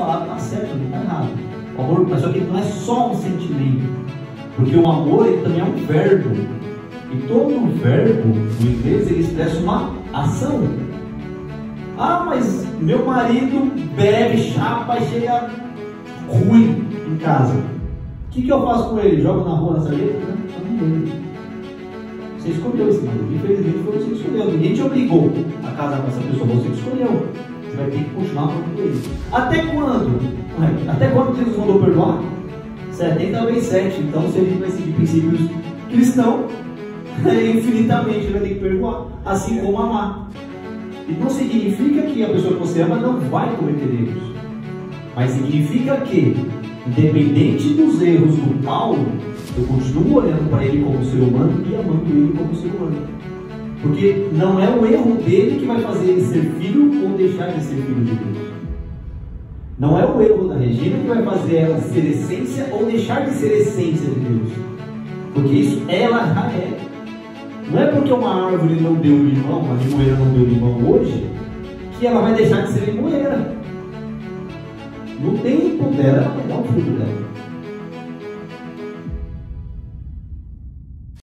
falar está certo, não está errado. O amor, mas só que não é só um sentimento, porque o amor ele também é um verbo, e todo verbo no inglês ele expressa uma ação. Ah, mas meu marido bebe, chapa e chega ruim em casa. O que eu faço com ele? Jogo na rua na sarjeta? Não. Você escolheu esse marido. Infelizmente foi você que escolheu. Ninguém te obrigou a casar com essa pessoa. Você que escolheu. Você vai ter que continuar falando com ele. Até quando? Até quando Jesus mandou perdoar? 70 vezes 7. Então, se a gente vai seguir princípios cristãos, infinitamente ele vai ter que perdoar. Assim como amar. E não significa que a pessoa que você ama não vai cometer erros. Mas significa que, independente dos erros do Paulo, eu continuo olhando para ele como ser humano e amando ele como ser humano. Porque não é o erro dele que vai fazer ele ser filho ou deixar de ser filho de Deus. Não é o erro da Regina que vai fazer ela ser essência ou deixar de ser essência de Deus. Porque isso ela já é. Não é porque uma árvore não deu limão, uma limoeira não deu limão hoje, que ela vai deixar de ser limoeira. No tempo dela, ela vai dar o fruto dela.